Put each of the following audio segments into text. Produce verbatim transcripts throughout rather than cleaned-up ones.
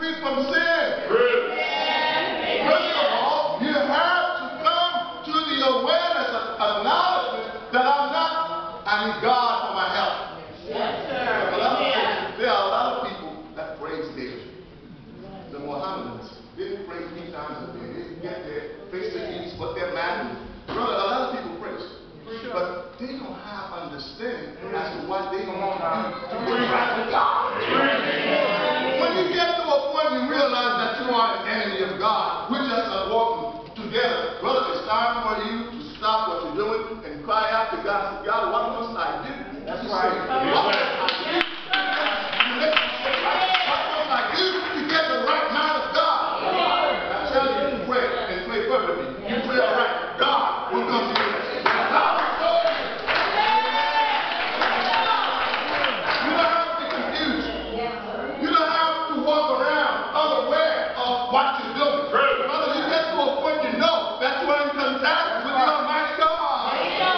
me from sin. First of all, you have to come to the awareness of acknowledgement that I'm not, I need God for my help. Yes, sir. But I, there are a lot of people that praise daily. The Mohammedans didn't pray three times a day. They get their face to face, but they're mad. Brother, a lot of people praise. Sure. But they don't have understanding as to what they want to do to bring back to God. When you get to a point you realize that you are an enemy of God, we're just not walking together. Brother, it's time for you to stop what you're doing and cry out to God. God, what must I do? That's right. What must I do? What must I do to get the right mind of God? I tell you, pray and pray fervently. You pray all right, God will come to you. What you're doing. Brother, you get to a point you know that you are in contact with the Almighty God.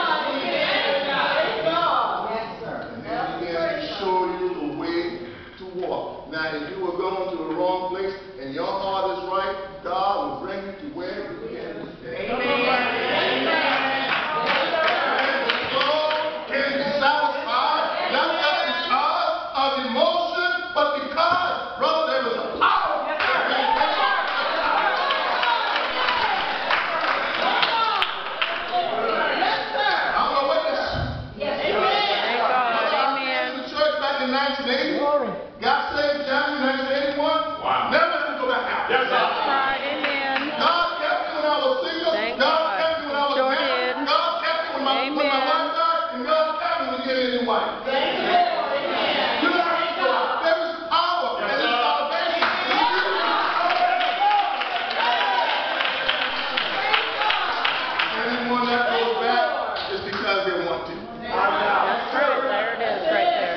Yes, sir. And then he began to show you the way to walk. Now, if you were going to the wrong place and your heart is right, God will bring you to where you can be stay. Amen. And the soul can be satisfied, not just because of emotion, but because, brother, there is a power. Got saved January nineteen eighty-one. Wow. Never had to go back out. Yes, sir. That's right. Amen. God kept me when I was single. Thank God, God. kept me when I was Sure married. did. God kept me when my, when my wife died. And God kept me when you get a new wife. Thank you. Amen. You know how to go. There is power and there's salvation. Anyone that goes back is because they want to. That's true. There it is right there.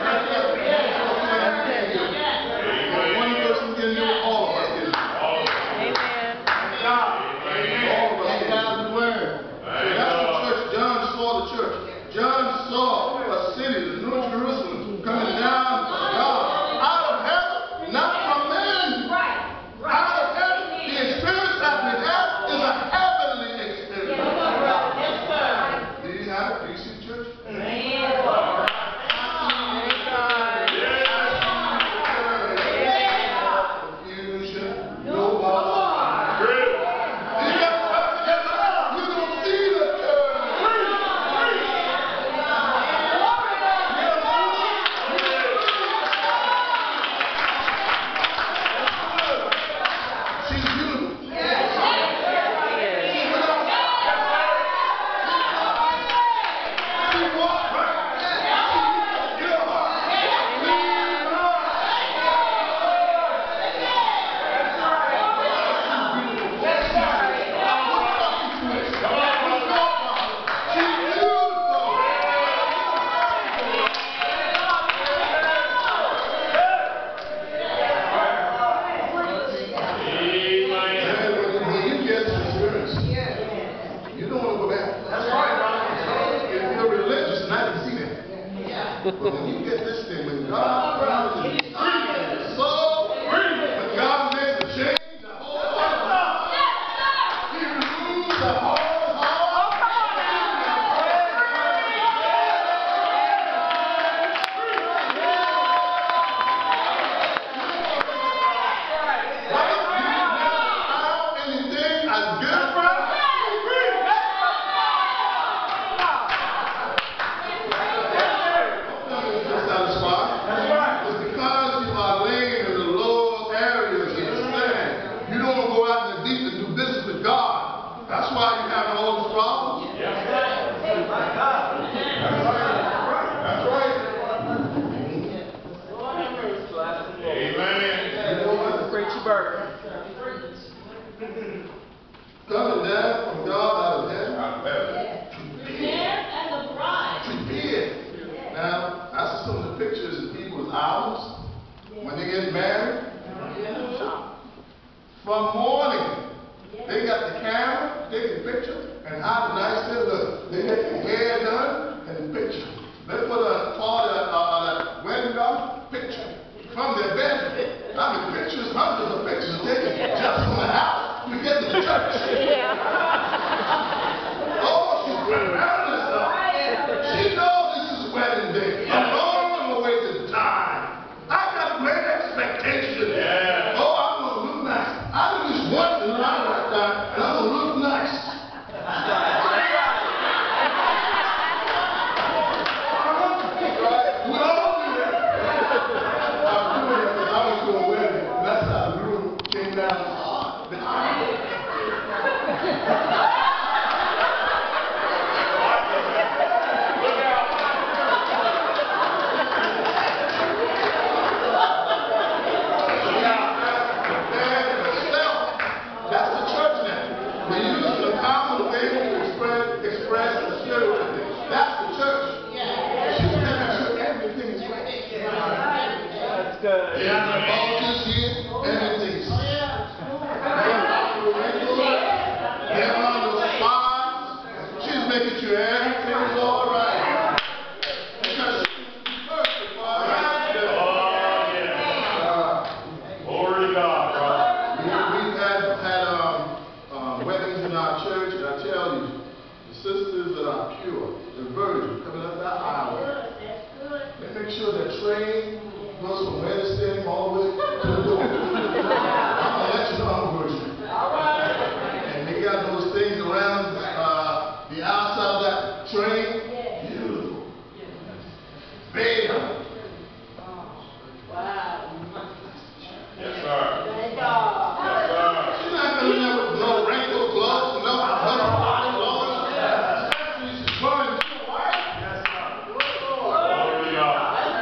One person can do it, all of us can do it. Amen. All of us can do it. That's the church. John saw the church. John saw a city, the New Jerusalem, coming down from God, out of heaven, not from men. Out of heaven. The experience that we have is a heavenly experience. Do you have it? Do you see the church? Thank God. Confusion, no more. You don't see the church. She's beautiful. She walks right. But when you get this thing, when God brings you free, so free, when God makes a change, the whole world, He removes the hard heart. Anything as good for us? That's why you have all these problems. Yes. That's right. That's right. Amen. You know what? Preach your burden. Coming down from God out of heaven. Out of heaven. Prepared as a bride. Prepared. Now, that's some of the pictures of people's eyes when they get married. From morning. They got the camera, take the picture, and how nice they look. They get the hair done and the picture. They put a part of a wedding garment picture from their bedroom. I mean, pictures, hundreds of pictures. church. Yeah. Oh, she's wearing this stuff. She knows this is wedding day. I'm on my way to die. I got great expectations. Yeah. Oh, I'm going to look nice. I do this once in my lifetime, and I'm going to look nice. We all do that. I'm doing it because I went to a wedding. That's how the groom came down hard. That's the church now. We're using the common thing to express, express the spirit of it. That's the church. She's making sure everything is right. That's good. Yeah, the altars here, everything's. They're on the spot. She's making sure everything is all right. Because she's perfect, all right? Oh, yeah. Glory to God, brother. We, we've had, had um, um, weddings in our church, and I tell you, the sisters that are pure, the virgin, coming up that aisle, they make sure that train goes from where they're standing all the way to the door. I'm gonna let you know I'm a virgin. And they got those things around uh, the outside of that train. Beautiful. Bam. Yes, sir. Yes, sir. She's not coming there with no wrinkled clothes, no unwashed clothes. She's going to the white. Yes, sir. Glory to God.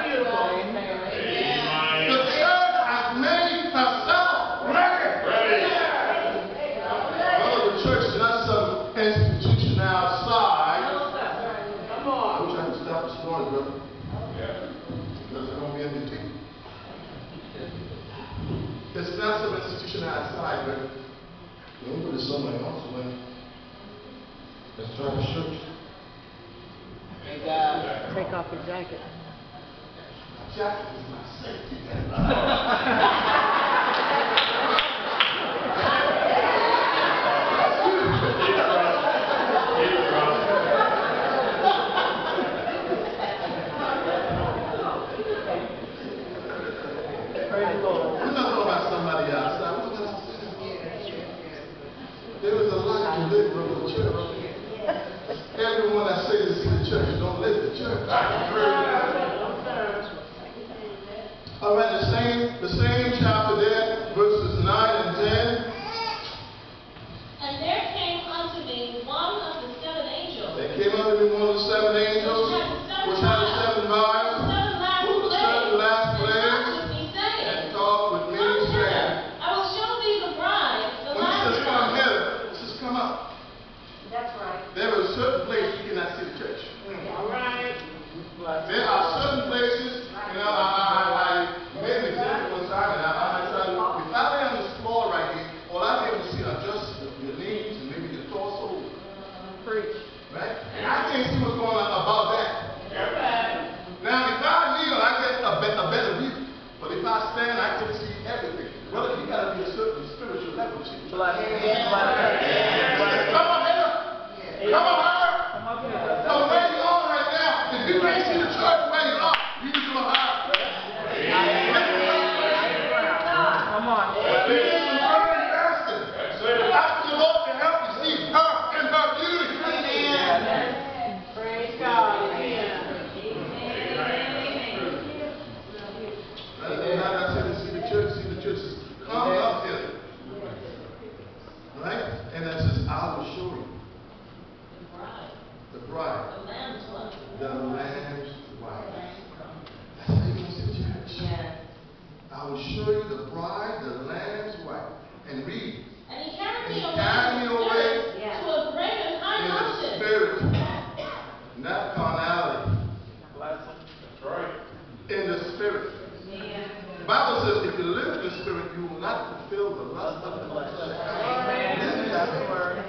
The Amen. church has made herself ready. Ready. Well, the church is not some institution outside. I'm trying to stop this noise, brother. Yeah. Because it's going to be in between. It's not some institution outside, but we put it somewhere else when it's trying to church. Take off your jacket. My jacket is my safety. Keep it running. Keep it running. Praise the Lord. We're not talking about somebody outside. We're talking about there is a life to live in the church. Everyone that says to see the church don't live the church. All right, the same, the same chapter there, verses nine and ten. And there came unto me one of the seven angels, They came up to me one of the seven angels, which had the seven vials, seven last who the seven last plagues, plagues, and talked with me, saying, and talked with me, Come hither, saying, I will show thee the bride, the when he last says come one. here, he says come up. That's right. There is a certain place you cannot see the church. All right. There are certain places, you know, I, I, I, I made an example one time, and I, I said, if I lay on this floor right here, all I'll be able to see are just your knees and maybe your torso. Preach. Right? And I can't see what's going on above that. Now, if I kneel, I get a, be a better view. But if I stand, I can see everything. Brother, you got to be a certain spiritual level. See? Bless you. Come on here. Come on here. So where you are right now, if you can't see the church where you are, you need to go higher. Come on. You need to learn and fasting. Ask the Lord to help you see her in her beauty. Praise God. That's not I said to see the church, see the church says, come up here. Right? And that says, I will show you the bride, The lamb's one. the lamb's wife. That's how you gonna see the church. Yes. I will show you the bride, the lamb's wife. And read. And he carried And me he away, carried me away to a great and high in the mountain. spirit, not carnality. That's right. In the spirit. The Bible says if you live in the spirit, you will not fulfill the lust of the flesh. Amen. That's the word.